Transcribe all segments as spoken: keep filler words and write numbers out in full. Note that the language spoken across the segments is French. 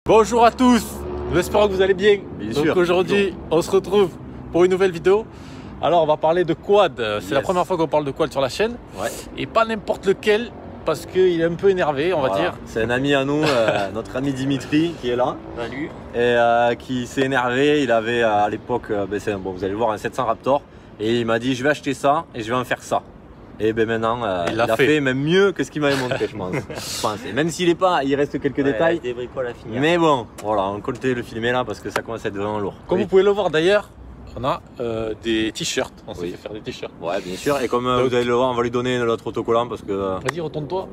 Bonjour à tous, nous espérons que vous allez bien. Bien Donc sûr. aujourd'hui, on se retrouve pour une nouvelle vidéo. Alors on va parler de quad, c'est Yes. la première fois qu'on parle de quad sur la chaîne. Ouais. Et pas n'importe lequel, parce qu'il est un peu énervé, on va Voilà. dire. C'est un ami à nous, euh, notre ami Dimitri qui est là. Salut. Et euh, qui s'est énervé. Il avait euh, à l'époque, euh, ben, c'est- bon, vous allez le voir, un sept cents Raptor. Et il m'a dit je vais acheter ça et je vais en faire ça. Et ben maintenant, euh, Il il, l'a a fait. fait. même mieux que ce qu'il m'avait montré, je pense. Je pense. Et même s'il est pas, il reste quelques Ouais, détails. Des bricoles à finir. Mais bon, voilà, on comptait le filmer là parce que ça commence à être vraiment lourd. Comme Oui. vous pouvez le voir d'ailleurs, on a euh, des t-shirts, on s'est Oui. fait faire des t-shirts. Ouais, bien sûr. Et comme euh, Donc- vous allez le voir, on va lui donner notre autocollant parce que. euh, Vas-y, retourne-toi.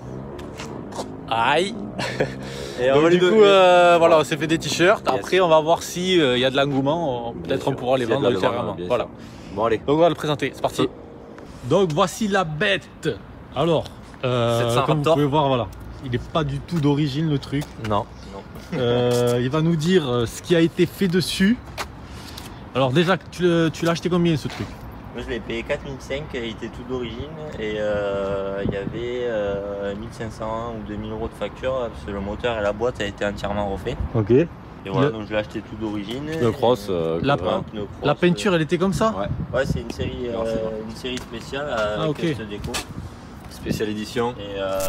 Aïe. Et on Donc va lui du coup, donner- euh, voilà, on s'est fait des t-shirts. Yes. Après, on va voir s'il y a de l'engouement. Bien Peut-être on sûr. pourra les S'il y a de vendre la demande, ultérieurement. bien Voilà. sûr. Bon, allez. Donc on va le présenter, c'est parti. Feu. Donc voici la bête. Alors, euh, sept cents comme Raptor. vous pouvez voir, voilà, il n'est pas du tout d'origine le truc. Non. Euh, il va nous dire euh, ce qui a été fait dessus. Alors déjà, tu le- tu l'as acheté combien ce truc? Moi je l'ai payé quatre mille cinq, il était tout d'origine et euh, il y avait euh, mille cinq cents ou deux mille euros de facture parce que le moteur et la boîte a été entièrement refait. Ok. Et voilà, Le- donc je l'ai acheté tout d'origine. Pneu cross. euh, La- que- Ouais, un pneu cross, La peinture, elle était comme ça? Ouais. euh, Ouais, c'est une série, Non, c'est euh, bon. une série spéciale avec Ah, ok. cette déco. Spéciale édition. Et euh,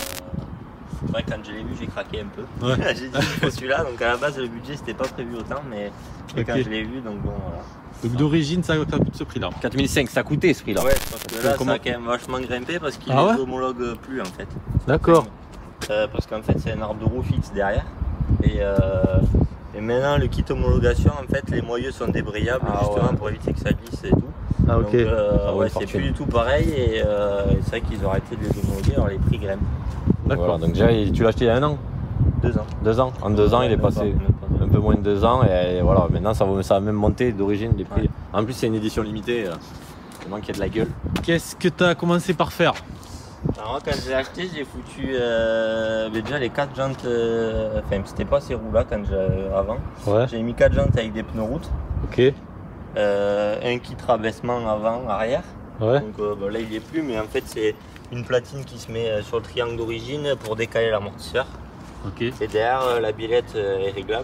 c'est vrai que quand je l'ai vu, j'ai craqué un peu. Ouais. J'ai dit il faut celui-là, donc à la base le budget c'était pas prévu autant, mais mais quand Ok. je l'ai vu, donc bon voilà. Donc d'origine, ça, ça coûte ce prix-là. quatre mille cinq, ça coûtait ce prix-là. Ouais, parce que là Comment- ça a quand même vachement grimpé parce qu'il Ah ouais ne homologue plus en fait. D'accord. Euh, parce qu'en fait c'est un arbre de roue fixe derrière et, euh, et maintenant le kit homologation en fait les moyeux sont débrayables Ah justement ouais. pour éviter que ça glisse et tout. Ah Donc euh, Ça vaut ouais, une c'est fortune. plus du tout pareil et, euh, et c'est vrai qu'ils ont arrêté de les homologuer alors les prix grimpent. D'accord. Voilà, donc déjà, il- tu l'as acheté il y a un an, Deux ans. deux ans. En deux ans, il est Même pas, passé même pas. un peu moins de deux ans et, et voilà, maintenant ça va, ça a même monté d'origine les prix. Ouais. En plus, c'est une édition limitée, euh, vraiment qu'il y a de la gueule. Qu'est-ce que tu as commencé par faire? Alors moi quand j'ai acheté j'ai foutu euh, mais déjà les quatre jantes, euh, enfin c'était pas ces roues là quand j'ai avant. Ouais. J'ai mis quatre jantes avec des pneus route, Ok. euh, un kit rabaissement avant, arrière. Ouais. Donc euh, bah, là il y est plus mais en fait c'est une platine qui se met euh, sur le triangle d'origine pour décaler l'amortisseur. Ok. Et derrière euh, la billette euh, est réglable.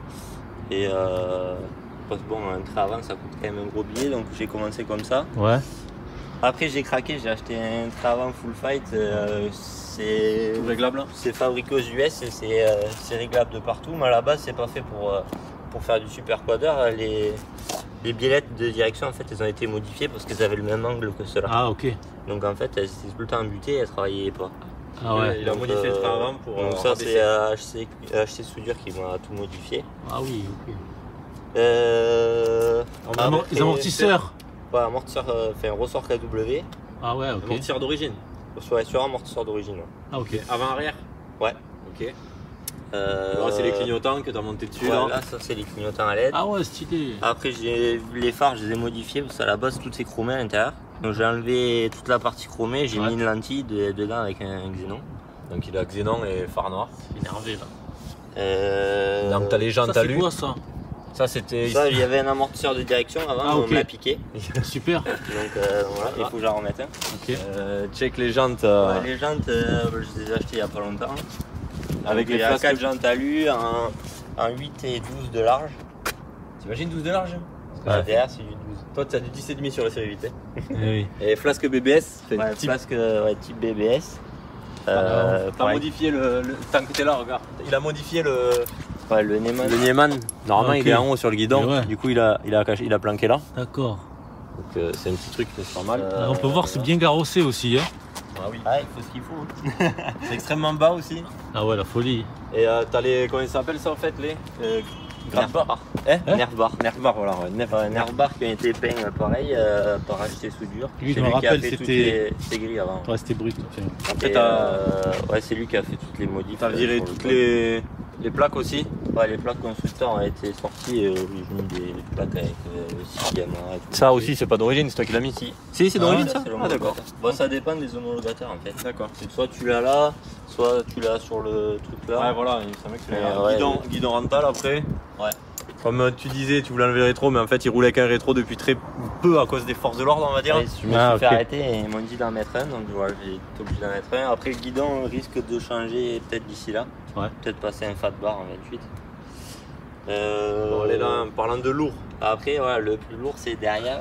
Et euh, parce que bon un trait avant ça coûte quand même un gros billet donc j'ai commencé comme ça. Ouais. Après j'ai craqué, j'ai acheté un trait avant full fight, euh, c'est réglable. c'est fabriqué aux U S et c'est euh, c'est réglable de partout mais à la base c'est pas fait pour, euh, pour faire du super quader. Les, les billettes de direction en fait elles ont été modifiées parce qu'elles avaient le même angle que ceux-là. Ah ok. Donc en fait elles étaient tout le temps embutées et elles travaillaient pas. Ah ouais. Il a Donc, modifié le euh, train avant pour. Donc euh, ça rabaisser. c'est euh, H C, H C Soudure qui m'a tout modifié. Ah oui, ok. Euh, Amor- après, les amortisseurs. Ouais, amortisseur, euh, enfin ressort K W, Ah ouais, ok. Amortisseur d'origine. ouais, sur amortisseur d'origine. ouais. Ah ok. Avant-arrière. Ouais. Ok. Euh, Là, c'est les clignotants que tu as monté dessus. Ouais, là. là ça c'est les clignotants à L E D. Ah ouais, stylé. Après j'ai les phares, je les ai modifiés parce qu'à la base tout est chromé à l'intérieur. Donc j'ai enlevé toute la partie chromée, j'ai Ouais. mis une lentille de- dedans avec un, un xénon. Donc il a xénon et phare noir. Énervé là. Euh, Donc t'as les jantes Ça à c'est lui. quoi ça? Ça c'était. Ça il y avait un amortisseur de direction avant, Ah, mais ok. on me l'a piqué. Super. Donc euh, voilà, il faut que j'en remette un. Ok. Euh, check les jantes. euh, Ouais, les jantes, euh, je les ai achetées il y a pas longtemps. Avec Donc, les il y a flasques. quatre jantes alu, un, un huit et douze de large. T'imagines douze de large? Ouais, derrière c'est du douze. Toi, tu as du dix virgule cinq sur la série huit. hein. Eh oui. Et flasque B B S, c'est Ouais, type. flasque ouais, type B B S. Euh, Euh, T'as pareil. modifié le, le. Tant que t'es là, regarde. Il a modifié le. Ouais, le Neyman. Le Nieman. Normalement, Ah, ok. il est en haut sur le guidon. Mais ouais. Du coup, il a, il a, caché, il a planqué là. D'accord. Donc, euh, c'est un petit truc, c'est normal. Euh, On peut voir, c'est bien garrossé aussi. Hein. Ah oui. Ouais, il faut ce qu'il faut. C'est extrêmement bas aussi. Ah ouais, la folie. Et euh, t'as les. Comment ils s'appellent ça en fait? Les. Euh, Grave Nerf bar. Eh Hein Nerf bar. Nerf bar, voilà. Ouais. Nerf, Ouais, Nerf bar qui a été peint euh, pareil euh, par H C Soudure. Lui, je C'est me lui qui a rappelle, fait toutes c'était- les- ces grilles avant. Ouais, c'était brut. Tiens. Après, Et, t'as euh, ouais, c'est lui qui a fait toutes les modifs. t'as euh, viré sur le toutes code. les, les plaques aussi. Ouais, les plaques constructeurs ont été sorties et euh, j'ai mis des plaques avec euh, le six gamma et tout. Ça aussi, c'est pas d'origine, c'est toi qui l'as mis. Si. Si, c'est d'origine Ah, ça. c'est Ah, d'accord. l'homologateur. Bon, ça dépend des homologateurs en fait. D'accord. C'est soit tu l'as là, soit tu l'as sur le truc là. Ouais, voilà, il me semblait que Mais, c'était ouais, guidon, ouais. guidon rental après. Ouais. Comme tu disais, tu voulais enlever le rétro, mais en fait, il roulait avec un rétro depuis très peu à cause des forces de l'ordre, on va dire. Ouais, je me Ah, suis fait ok. arrêter et ils m'ont dit d'en mettre un, donc voilà, j'ai été obligé d'en mettre un. Après, le guidon risque de changer peut-être d'ici là. Ouais. Peut-être passer un fat bar en vingt-huit. Euh, Bon, on est là en parlant de lourd. Après, voilà, le plus lourd c'est derrière.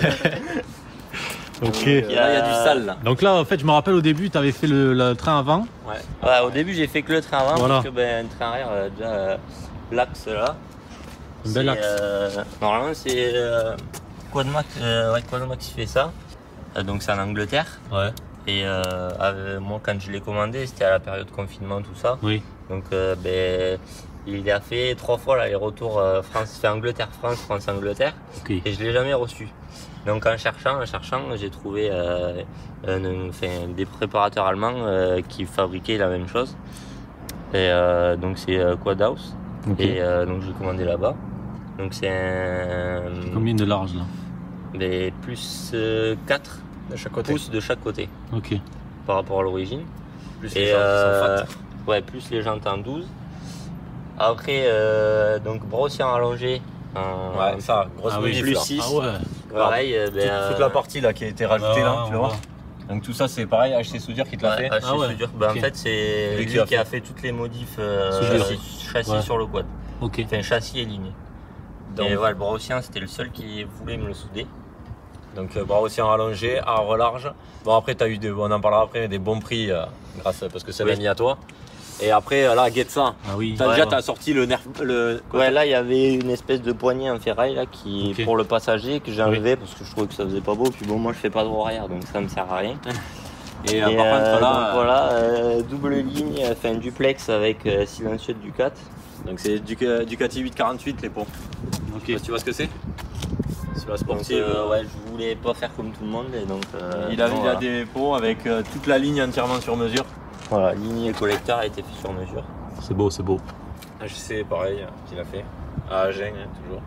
Ok. Là, il y a du sale là. Donc là, en fait, je me rappelle au début, tu avais fait le, le train avant. Ouais. Ouais, au début, j'ai fait que le train avant Voilà. parce que ben, un train arrière, euh, déjà euh, l'axe là. Un bel c'est, axe. euh, normalement, c'est euh, Quadmax, euh, ouais, Quadmax qui fait ça. Euh, donc, c'est en Angleterre. Ouais. Et euh, avec- moi, quand je l'ai commandé, c'était à la période de confinement, tout ça. Oui. Donc, euh, ben, il a fait trois fois l'aller-retour euh, France, fait Angleterre-France, France-Angleterre. Ok. Et je l'ai jamais reçu. Donc, en cherchant, en cherchant, j'ai trouvé euh, un- enfin, des préparateurs allemands euh, qui fabriquaient la même chose. Et euh, donc, c'est euh, Quadhouse. Ok. Et euh, donc, j'ai commandé là-bas. Donc, c'est un. Combien de large là? Ben, plus euh, quatre De chaque côté. pouces de chaque côté Ok. par rapport à l'origine. Plus les Et gens qui euh, sont fat. ouais, plus les jantes en douze. Après, euh, donc bras aussi en allongé. En Ouais, ça, grosse Ah oui. modif, plus là. six. Ah ouais. Pareil, euh, ben, Toute, toute euh, la partie là qui a été rajoutée Ah, là, tu on vois. voit. Donc tout ça c'est pareil, H C Soudure qui te l'a ouais, fait. H C Ah ouais, Soudure. Ben, ok. En fait, c'est Lui lui, qui a qui a fait. fait toutes les modifs euh, Soudure. châssis, châssis Ouais. sur le quad. Ok. Enfin, châssis et ligne. Donc, Et voilà, le Brossien, c'était le seul qui voulait me le souder. donc euh, bras aussi en rallongé, arbre large. Bon après t'as eu des, on en parlera après, des bons prix euh, grâce parce que c'est Oui. l'ami à toi. Et après euh, là, get ça. Ah oui. T'as Ouais, déjà ouais. t'as sorti le nerf, le. Ouais, là, il y avait une espèce de poignée en ferraille là, qui, Ok. pour le passager que j'ai enlevé parce que je trouvais que ça faisait pas beau. Puis bon, moi, je fais pas de roue arrière, donc ça me sert à rien. Et, euh, Et, par euh, contre là, donc, euh, voilà, euh, double ligne, enfin duplex avec euh, silencieux de Ducat. donc c'est Duca- Ducati huit quarante-huit les pots. Ok. Je sais pas si tu vois ce que c'est. C'est la Donc, sportive. euh, euh, ouais, je voulais pas faire comme tout le monde. Et donc, euh, il a, bon, il a voilà. des pots avec euh, toute la ligne entièrement sur mesure. Voilà, ligne et collecteur a été fait sur mesure. C'est beau, c'est beau. H C pareil, euh, qu'il a fait. À Agen, hein, toujours.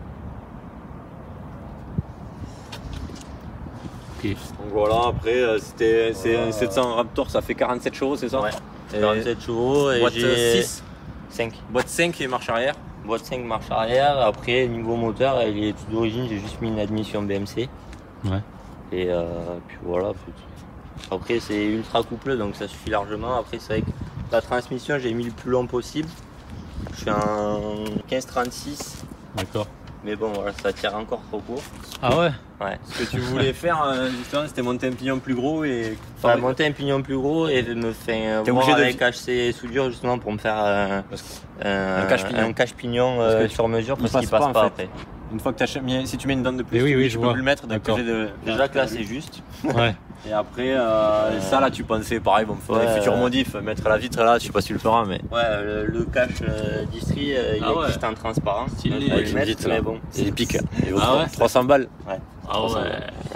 Ok. Donc voilà, après euh, c'était c'est Voilà. un sept cents Raptor, ça fait quarante-sept chevaux, c'est ça? Ouais, Et quarante-sept chevaux et boîte j'ai six, cinq. boîte cinq et marche arrière. Boîte cinq marche arrière. Après, niveau moteur, il est tout d'origine, j'ai juste mis une admission B M C. Ouais. Et euh, puis voilà. puis- Après, c'est ultra coupleux, donc ça suffit largement. Après, c'est vrai que la transmission, j'ai mis le plus long possible. Je suis en quinze trente-six, D'accord. mais bon, voilà, ça tire encore trop court. Ah ouais. Ouais. Ce que tu voulais faire euh, justement, c'était monter un pignon plus gros et. Enfin, monter un pignon plus gros et me faire T'es voir obligé de- avec H C Soudure justement pour me faire euh, Parce un, un cache-pignon. un cache-pignon Parce euh, que tu- sur mesure il parce passe qu'il passe pas, en pas, fait. après. Une fois que t'as mis, si tu mets une dent de plus, Et oui, tu, oui, tu je peux vois. plus le mettre. Donc D'accord. j'ai de- Déjà que là, c'est juste. Ouais. Et après, euh, ça là, tu pensais pareil, bon, pour les Ouais, futurs euh, modifs, mettre la vitre là, je sais pas si tu le feras, mais. Ouais, le, le cache euh, distri, euh, il Ah ouais. existe en transparent. Stylé. Donc, je vais Avec le une mettre, vitre, là. mais bon. C'est épique. Et Ah ouais. trois cents balles. Ah ouais.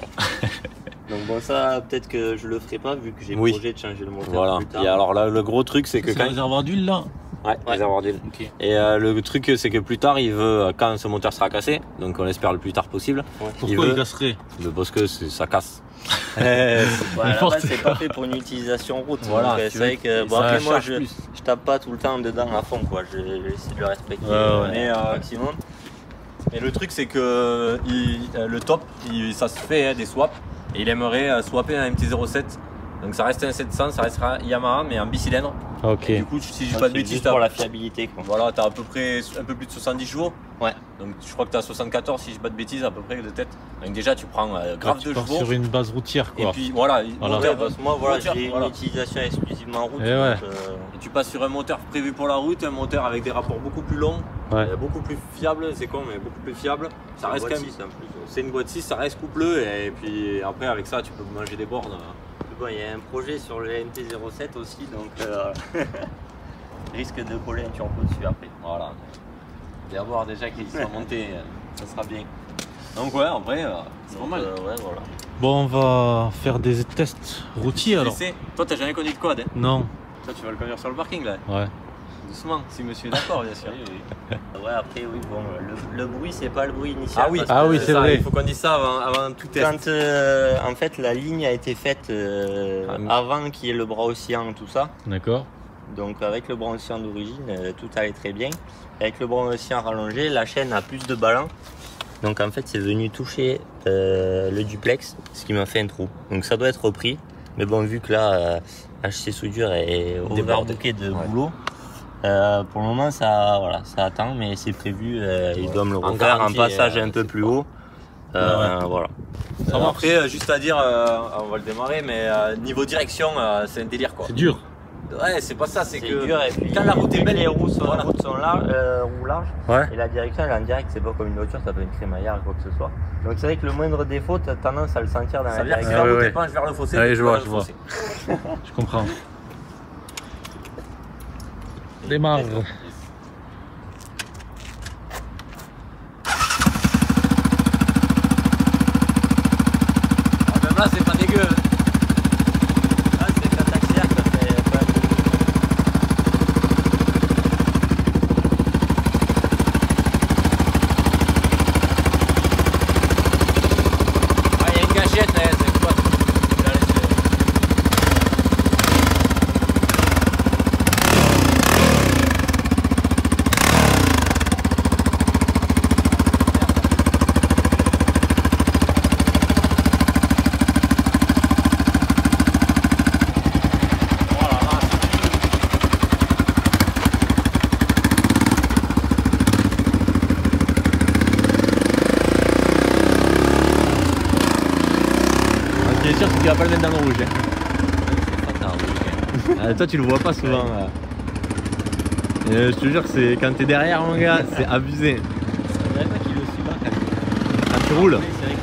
Donc bon, ça, peut-être que je le ferai pas vu que j'ai Oui. projet de changer le moteur Voilà. plus tard. Et alors là, le gros truc, c'est que C'est quand. un réservoir d'huile là. Ouais, Ouais. réservoir d'huile. Ok. Et euh, le truc, c'est que plus tard, il veut, euh, quand ce moteur sera cassé, donc on espère le plus tard possible, Pourquoi veut- il casserait? mais parce que c'est- ça casse. Eh, Ouais, à la N'importe base, c'est pas fait pour une utilisation route. Voilà, donc, euh, tu c'est veux vrai que bon, Ça après, moi, charge je, plus. je tape pas tout le temps dedans à fond, quoi. Je- J'essaie de le respecter Ouais, euh, ouais. Mais, euh, au maximum. Et le truc, c'est que il- euh, le top, il- ça se fait hein, des swaps, et il aimerait euh, swapper un M T zéro sept. Donc ça reste un sept cents, ça restera Yamaha, mais en bicylindre. Ok. Et du coup, si je dis Ouais, pas de c'est bêtises, juste t'as pour la fiabilité, quoi. voilà, t'as à peu près un peu plus de soixante-dix chevaux. Ouais. Donc je crois que t'as soixante-quatorze, si je dis pas de bêtises, à peu près de tête. Donc déjà, tu prends euh, grave Tu de pars chevaux. sur une base routière Et quoi. puis voilà, Voilà. moteur, Ouais, parce que moi, voilà, moteur, j'ai voilà. une utilisation exclusivement route. Eh ouais. donc, euh, Et tu passes sur un moteur prévu pour la route, un moteur avec des rapports beaucoup plus longs, Ouais. euh, beaucoup plus fiable, c'est con, mais beaucoup plus fiable. Ça c'est une reste boîte quand même. six, en plus. C'est une boîte six, ça reste coupleux, et puis après, avec ça, tu peux manger des bornes. Bon, il y a un projet sur le M T zéro sept aussi, donc euh, risque de coller un turbo dessus après. Voilà. Et avoir déjà qu'il soit monté, euh, ça sera bien. Donc, ouais, en vrai, euh, c'est pas Donc, mal. euh, ouais, voilà. Bon, on va faire des tests routiers alors. Tu sais, toi, t'as jamais conduit de quad, hein. Non. Toi, tu vas le conduire sur le parking là. Ouais. Doucement, si monsieur est d'accord, bien sûr. Ouais, après, oui, bon, le, le bruit, c'est pas le bruit initial. Ah oui, parce Ah que oui, c'est ça, vrai. Il faut qu'on dise ça avant, avant tout test. Quand euh, en fait la ligne a été faite euh, Ah, mais- avant qu'il y ait le bras oscillant, tout ça, D'accord. Donc avec le bras ancien d'origine, euh, tout allait très bien. Avec le bras ancien rallongé, la chaîne a plus de ballon. Donc en fait c'est venu toucher euh, le duplex, ce qui m'a fait un trou. Donc ça doit être repris. Mais bon, vu que là, euh, H C Soudure est overbooké de ouais. boulot, euh, pour le moment ça, voilà, ça attend, mais c'est prévu. Euh, ouais. Ils doivent me le refaire un passage euh, un peu plus haut. Euh, ouais. Voilà. Euh, après, juste à dire, euh, on va le démarrer, mais euh, niveau direction, euh, c'est un délire quoi. C'est dur. Ouais, c'est pas ça, c'est que dur et puis, quand la route est belle, les roues sont, voilà. routes sont larges, euh, roues larges ouais. et la direction elle est en direct, c'est pas comme une voiture, ça peut une crémaillère ou quoi que ce soit. Donc c'est vrai que le moindre défaut, tu as tendance à le sentir dans ça la veut dire direction. que si la route ouais, ouais. penche vers le fossé, ouais, je vois, je vois. Je comprends. Démarre. Ah, même là, c'est pas dégueu. Ah, c'est quand t'accélères, ça fait pas Ah, il y a une gâchette, hein, c'est quoi? Ce qui est sûr, c'est qu'il va pas le mettre dans le rouge. Hein. Ah, toi, tu le vois pas souvent. Là. Et je te jure que c'est quand t'es derrière, mon gars, c'est abusé. C'est vrai pas qu'il est aussi bas quand même. Quand tu roules. Oui, c'est vrai que...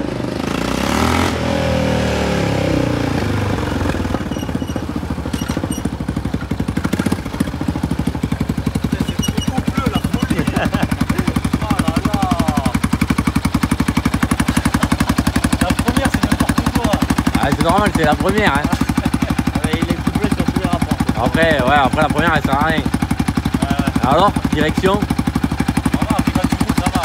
C'est normal, c'est la première. Hein. Ouais, il est couplé sur tous les rapports. Après, ouais, après la première, elle sert à rien. Euh... Alors, direction. Ça va, après quand tu roules, ça va.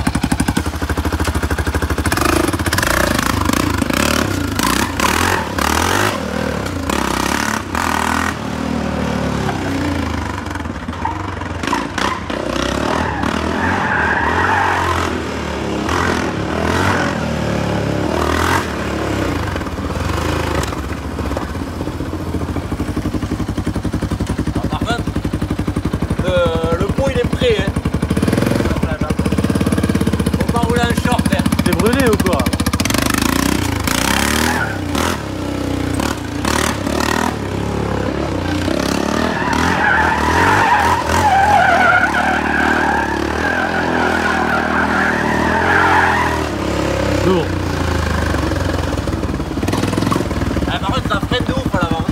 T'es brûlé ou quoi? Lourd. Ah, par contre, ça freine de ouf à l'avant.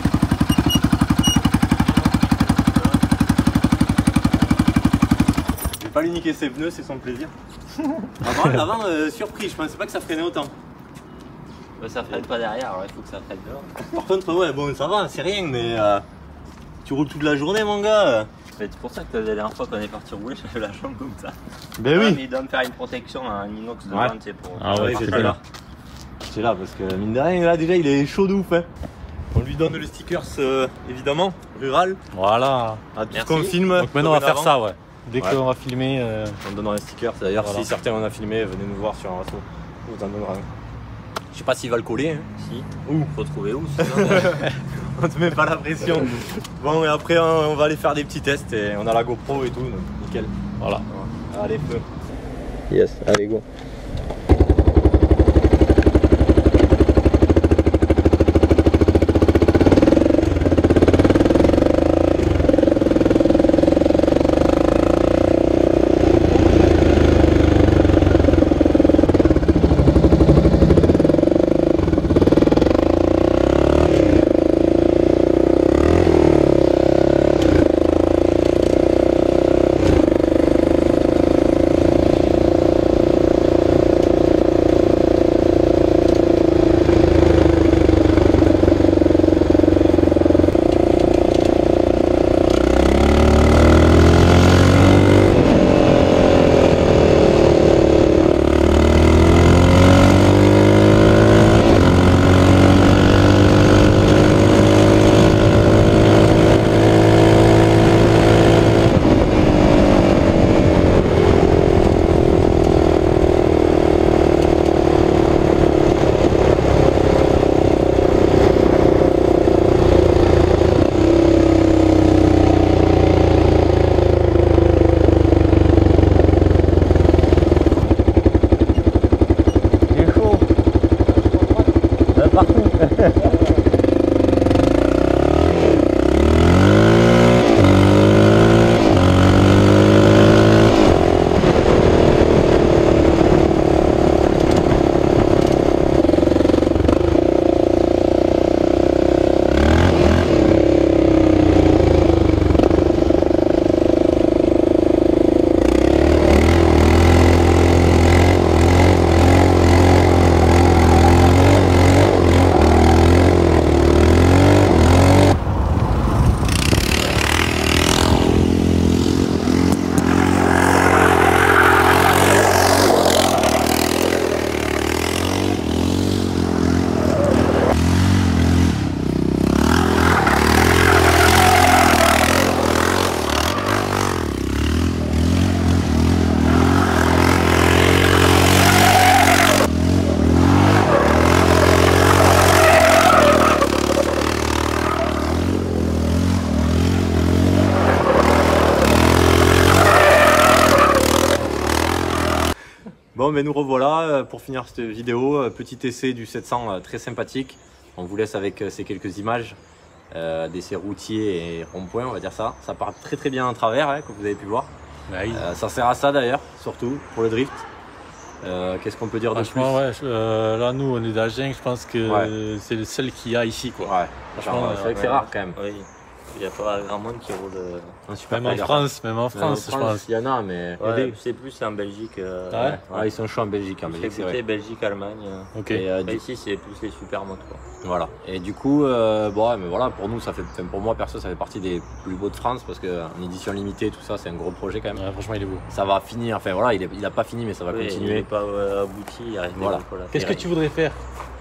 Je vais pas lui niquer ses pneus, c'est son plaisir. Avant, l'avant, euh, surpris, je pensais pas que ça freinait autant. Bah, ça freine pas derrière, alors il faut que ça freine dehors. Par contre, ouais, bon, ça va, c'est rien, mais euh, tu roules toute la journée, mon gars. C'est pour ça que la dernière fois qu'on est parti rouler, j'avais la jambe comme ça. Ben Ouais, oui. mais il doit me faire une protection en inox devant, Ouais. tu sais, pour... Ah ouais, j'étais là. J'étais là parce que mine de rien, là déjà, il est chaud de ouf. Hein. On lui donne le stickers, euh, évidemment, rural. Voilà. À tout ce Merci. qu'on filme. Donc maintenant, on va faire dorénavant. ça, ouais. Dès Ouais. qu'on va filmer. Euh... On donnera un sticker. D'ailleurs, Voilà. si certains on a filmé, venez nous voir sur un resto. On vous en donnera un. Je sais pas s'il va le coller. Hein. Si. Où Faut trouver où sinon. On te met pas la pression. Bon, et après, on va aller faire des petits tests et on a la GoPro et tout, donc nickel. Voilà. Allez, feu. Yes, allez go. Bon, mais nous revoilà euh, pour finir cette vidéo. Euh, Petit essai du sept cents euh, très sympathique. On vous laisse avec euh, ces quelques images euh, d'essais routiers et rond-point, on va dire ça. Ça part très très bien en travers, hein, comme vous avez pu voir. Nice. Euh, ça sert à ça d'ailleurs, surtout pour le drift. Euh, Qu'est-ce qu'on peut dire de plus? Franchement, ouais, je- euh, là, nous, on est d'Agen, je pense que Ouais. c'est le seul qu'il y a ici, quoi. Ouais, Franchement, Genre, c'est vrai que c'est ouais. rare quand même. Oui. Il n'y a pas grand monde qui roule. euh, Un super Même en player. France, même en Même en France, je pense. il y en a, mais. Ouais, c'est plus en Belgique. euh, Ah ouais Ouais, ils sont chauds en Belgique. En Je fais Belgique, c'est goûter vrai. Belgique, Allemagne. euh. Ok. Et, euh, Bah, du- ici, c'est plus les super motos. quoi. Voilà. Et du coup, euh, bon, ouais, mais voilà, pour nous, ça fait, enfin, pour moi perso, ça fait partie des plus beaux de France parce qu'en édition limitée, tout ça, c'est un gros projet quand même. Ouais, franchement, il est beau. Ça va finir. Enfin voilà, il, est, il a pas fini, mais ça va Oui, il continuer. n'est pas euh, abouti, il reste des Voilà. gros Qu'est-ce que tu voudrais faire?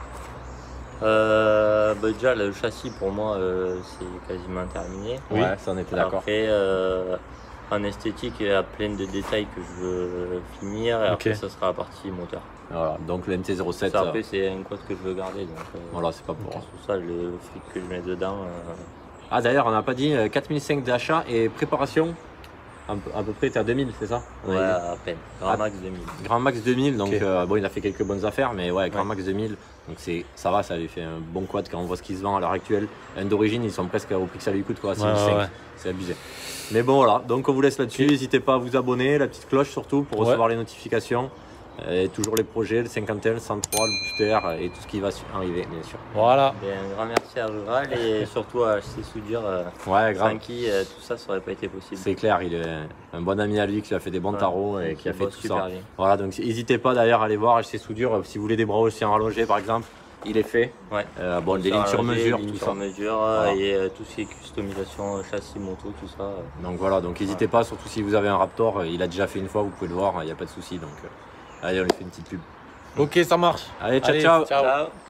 Euh, bah, déjà, le châssis pour moi, euh, c'est quasiment terminé. Oui. Ouais, ça on était d'accord. Après, euh, en esthétique, il y a plein de détails que je veux finir. Et Ok. après, ça sera la partie moteur. Voilà. Donc le M T zéro sept, Ça, euh, après, c'est un quad que je veux garder. Donc, euh, voilà, c'est pas pour. tout ça, le fric que je mets dedans. euh, Ah d'ailleurs, on n'a pas dit euh, quatre mille cinq d'achat et préparation. À peu, à peu près, t'es à deux mille, c'est ça? On ouais, avait dit. à peine. Grand Ah. max deux mille. Grand max deux mille, donc Ok. euh, bon, il a fait quelques bonnes affaires, mais ouais, grand Ouais. max deux mille, donc c'est, ça va, ça lui fait un bon quad quand on voit ce qui se vend à l'heure actuelle. Un d'origine, ils sont presque au prix que ça lui coûte, quoi, c'est Ouais, ouais, ouais. c'est abusé. Mais bon, voilà, donc on vous laisse là-dessus, Ok. n'hésitez pas à vous abonner, la petite cloche surtout pour Ouais. recevoir les notifications. Et toujours les projets, le cinquante L, cent trois, le booster et tout ce qui va su- arriver, bien sûr. Voilà. Ben, un grand merci à Rural et surtout à H C Soudure. Euh, Ouais, grave. sans qui euh, tout ça, ça aurait pas été possible. C'est clair, il est un bon ami à lui qui a fait des bons Ouais. tarots et qui a Il fait bosse tout super ça. bien. Voilà, donc n'hésitez pas d'ailleurs à aller voir H C Soudure si vous voulez des bras aussi en rallongé par exemple, il est fait. Ouais. Euh, bon, des Ça, lignes sur rallongé, mesure, lignes tout sur ça. mesure Voilà. et euh, tout ce qui est customisation, euh, châssis, moto, tout ça. euh. Donc voilà, donc n'hésitez pas, surtout si vous avez un Raptor, euh, il a déjà fait une fois, vous pouvez le voir, il n'y a pas de souci. Donc euh, allez, on lui fait une petite pub. Ok, ça marche. Allez, ciao, Allez, ciao. ciao. Ciao.